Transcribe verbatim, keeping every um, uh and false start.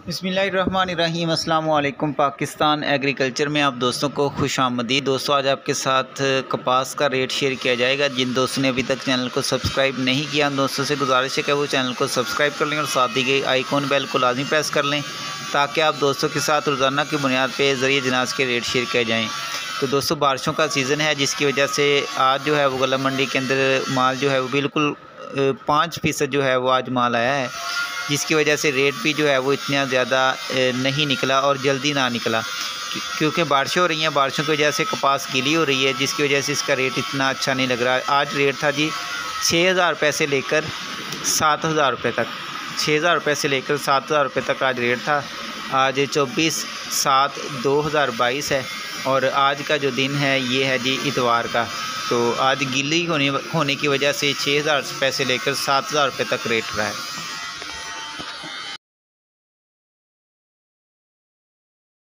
बिस्मिल्लाहिर्रहमानिर्रहीम। अस्सलाम वालेकुम। पाकिस्तान एग्रीकल्चर में आप दोस्तों को खुशामदीद। दोस्तों आज आपके साथ कपास का रेट शेयर किया जाएगा। जिन दोस्तों ने अभी तक चैनल को सब्सक्राइब नहीं किया उन दोस्तों से गुजारिश है कि वो चैनल को सब्सक्राइब कर लें और साथ दी गई आइकॉन बेल को लाजमी प्रेस कर लें ताकि आप दोस्तों के साथ रोज़ाना की बुनियाद पर ज़रिए जनाज के रेट शेयर किए जाएँ। तो दोस्तों बारिशों का सीज़न है जिसकी वजह से आज जो है वो गला मंडी के अंदर माल जो है वो बिल्कुल पाँच फ़ीसद जो है वो आज माल आया है, जिसकी वजह से रेट भी जो है वो इतना ज़्यादा नहीं निकला और जल्दी ना निकला क्योंकि बारिशें हो रही हैं। बारिशों की वजह से कपास गीली हो रही है जिसकी वजह से इसका रेट इतना अच्छा नहीं लग रहा। आज रेट था जी छः हज़ार रुपये से लेकर सात हज़ार रुपये तक छः हज़ार रुपये से लेकर सात हज़ार रुपये तक आज रेट था। आज चौबीस सात दो हज़ार बाईस है और आज का जो दिन है ये है जी इतवार का। तो आज गीली होने होने की वजह से छः हज़ार रुपये से लेकर सात हज़ार रुपये तक रेट रहा है।